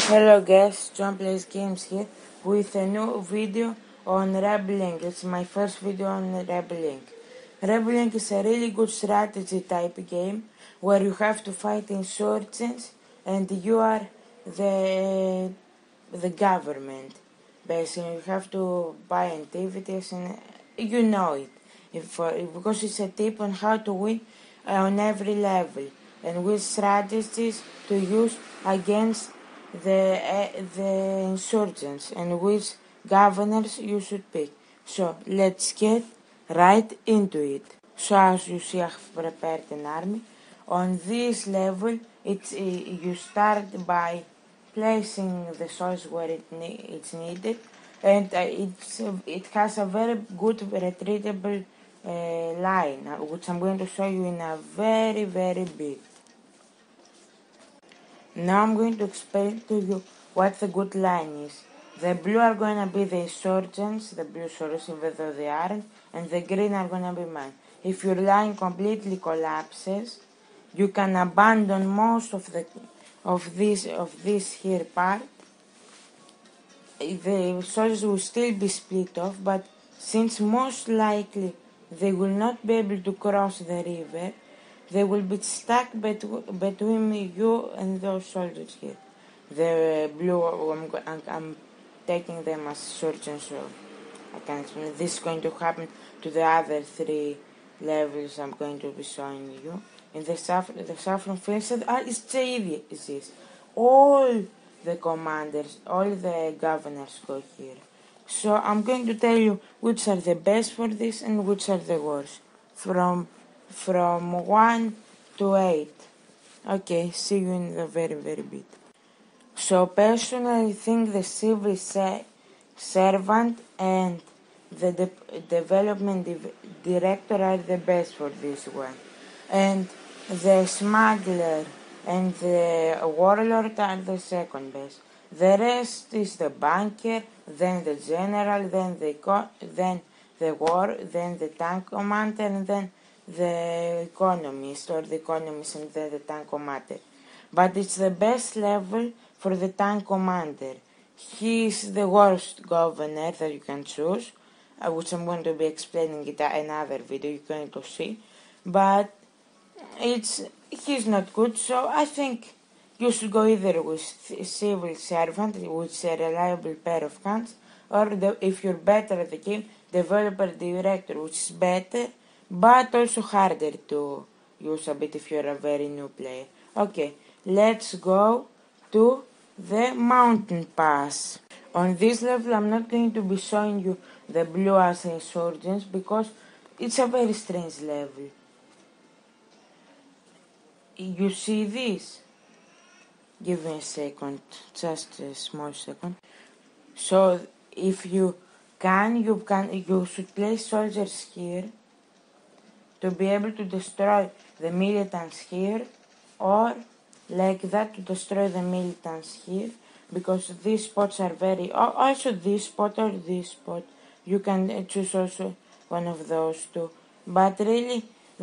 Hello guys, John Plays Games here with a new video on Rebelling. It's my first video on Rebelling. Rebelling is a really good strategy type game where you have to fight insurgents and you are the government. Basically, you have to buy activities and you know it. Because it's a tip on how to win on every level and which strategies to use against the insurgents and which governors you should pick. So let's get right into it. So as you see, I have prepared an army. On this level, you start by placing the source where it's needed, and it has a very good retrievable line, which I'm going to show you in a very bit. Now I'm going to explain to you what the good line is. The blue are going to be the insurgents, the blue soldiers even though they aren't, and the green are going to be mine. If your line completely collapses, you can abandon most of this here part. The soldiers will still be split off, but since most likely they will not be able to cross the river, they will be stuck between you and those soldiers here. The blue, I'm taking them as surgeons, so I can explain. This is going to happen to the other three levels I'm going to be showing you. In the saffron fields, it's easy. All the commanders, all the governors go here. So I'm going to tell you which are the best for this and which are the worst. From 1 to 8. Okay, see you in the very bit. So personally I think the civil servant and the development director are the best for this one. And the smuggler and the warlord are the second best. The rest is the banker, then the general, then the war, then the tank commander, and then the economist or the economist and then the tank commander. But it's the best level for the tank commander. He is the worst governor that you can choose, which I'm going to be explaining in another video you're going to see. But he's not good, so I think you should go either with civil servant, which is a reliable pair of hands, or if you're better at the game, developer director, which is better, but also harder to use a bit if you're a very new player. Okay, let's go to the mountain pass. On this level, I'm not going to be showing you the blue as insurgents because it's a very strange level. You see this? Give me a second, just a small second. So if you should place soldiers here to be able to destroy the militants here, or like that to destroy the militants here, because these spots are also this spot or this spot. You can choose also one of those two, but really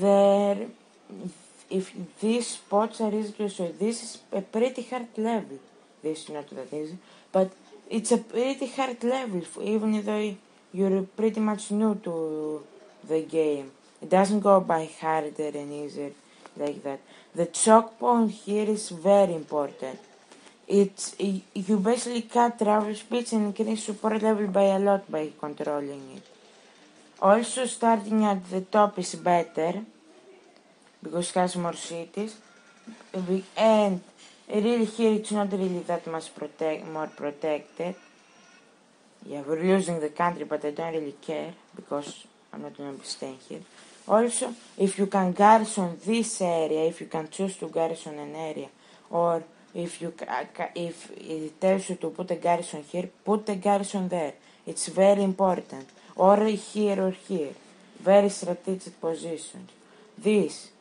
if these spots are easy to show, this is a pretty hard level. This is not that easy, but it's a pretty hard level, even though you're pretty much new to the game. It doesn't go by harder and easier like that. The choke point here is very important. You basically cut travel speeds and increase support level by a lot by controlling it. Also, starting at the top is better because it has more cities, and really here it's not really that much more protected. Yeah, we're losing the country, but I don't really care because I'm not going to be staying here. Also, if you can garrison this area, if you can choose to garrison an area, or if it tells you to put a garrison here, put a garrison there. It's very important. Or here or here. Very strategic positions. This,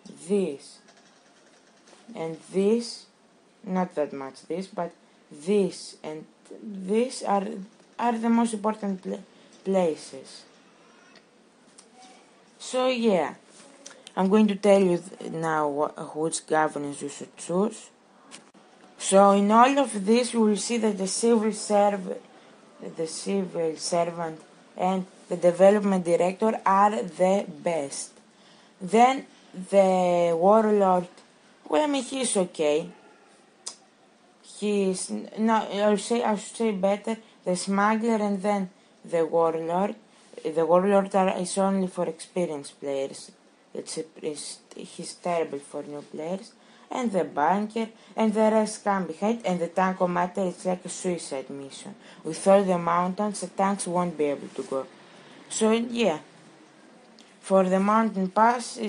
and this, not that much this, but this and this are the most important places. So yeah, I'm going to tell you now which governors you should choose. So in all of this, you will see that the civil servant and the development director are the best. Then the warlord, well, I mean, he's okay. He's no, I should say better the smuggler and then the warlord. The warlord is only for experienced players. He's terrible for new players. And the banker and the rest come behind. And the tank commander is like a suicide mission. With all the mountains, the tanks won't be able to go. So yeah, for the mountain pass,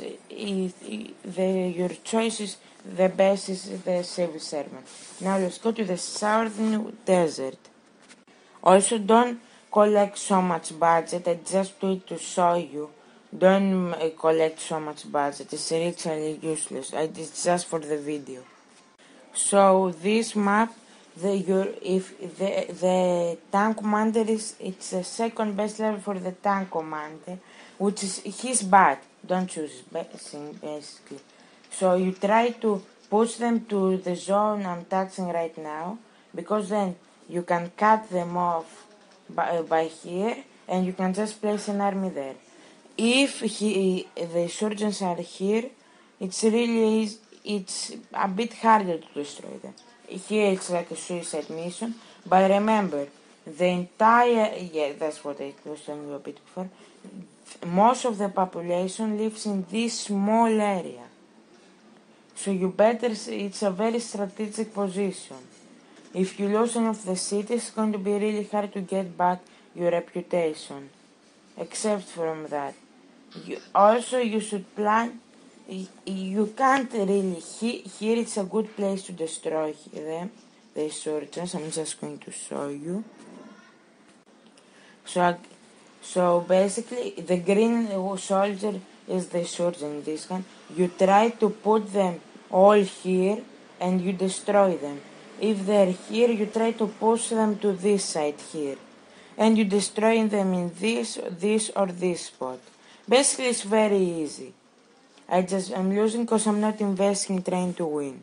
your choice is the best is the civil servant. Now let's go to the southern desert. Also, don't collect so much budget. I just do it to show you. Don't collect so much budget. It's literally useless. It's just for the video. So this map, the tank commander it's the second best level for the tank commander, which is he's bad. Don't choose basically. So you try to push them to the zone I'm touching right now, because then you can cut them off by here, and you can just place an army there. If the insurgents are here, it's a bit harder to destroy them. Here it's like a suicide mission, but remember, that's what I was telling you a bit before. Most of the population lives in this small area. So it's a very strategic position. If you lose one of the cities, it's going to be really hard to get back your reputation. Except from that. You should plan. You can't really. Here it's a good place to destroy them, the insurgents. I'm just going to show you. So basically, the green soldier is the insurgent. This one. You try to put them all here, and you destroy them. If they're here, you try to push them to this side here, and you destroy them in this or this spot. Basically, it's very easy. I'm losing because I'm not investing trying to win.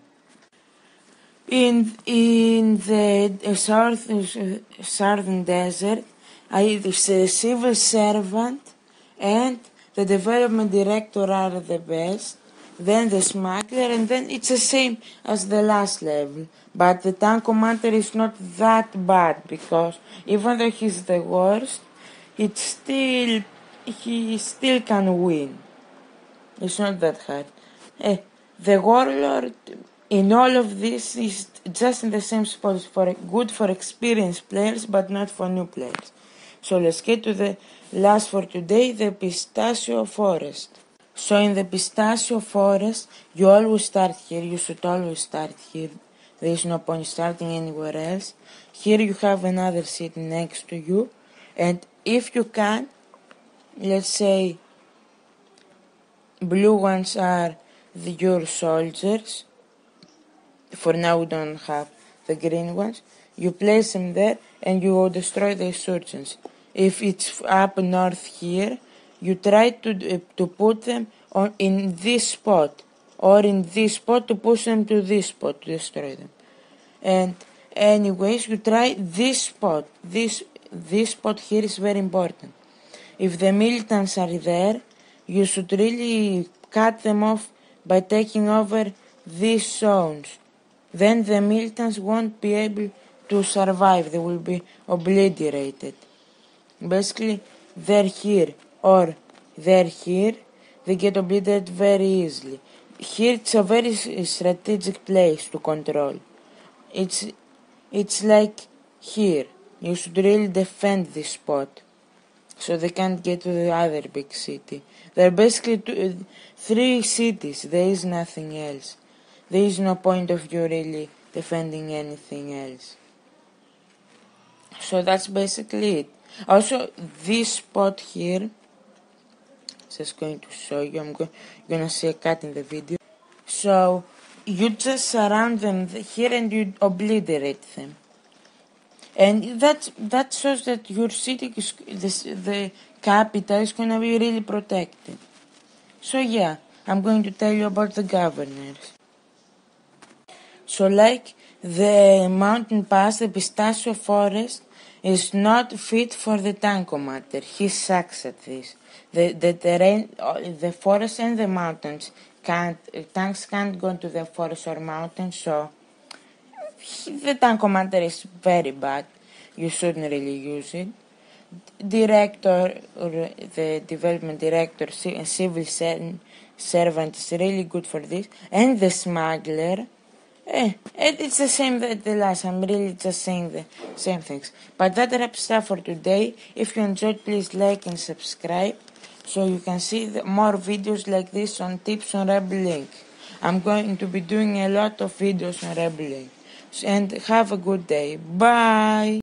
In the southern desert, the civil servant and the development director are the best. Then the smuggler, and then it's the same as the last level. But the tank commander is not that bad, because even though he's the worst, he still can win. It's not that hard. The warlord in all of this is just in the same spot, good for experienced players, but not for new players. So let's get to the last for today, the pistachio forest. So in the pistachio forest, you always start here. You should always start here. There is no point starting anywhere else. Here you have another city next to you, and if you can, let's say blue ones are your soldiers. For now we don't have the green ones. You place them there and you will destroy the insurgents. If it's up north here, you try to put them in this spot, or in this spot to push them to this spot to destroy them. And anyways, you try this spot. This spot here is very important. If the militants are there, you should really cut them off by taking over these zones. Then the militants won't be able to survive. They will be obliterated. Basically, they're here or they're here. They get obliterated very easily. Here it's a very strategic place to control. It's like here. You should really defend this spot, so they can't get to the other big city. There are basically three cities. There is nothing else. There is no point of you really defending anything else. So that's basically it. Also, this spot here, just going to show you. I'm gonna see a cut in the video. So you just surround them here and you obliterate them. And that shows that your city the capital is gonna be really protected. So yeah, I'm going to tell you about the governors. So like The mountain pass, the pistachio forest, is not fit for the tankomatter. He sucks at this. The terrain, the forest and the mountains tanks can't go to the forest or mountains, so the tankomatter is very bad. You shouldn't really use it. Director, or the development director, civil servant is really good for this, and the smuggler. It's the same that the last. I'm really just saying the same things. But that wraps up for today. If you enjoyed, please like and subscribe so you can see more videos like this on tips on Rebel Link. I'm going to be doing a lot of videos on Rebel Link. And have a good day. Bye!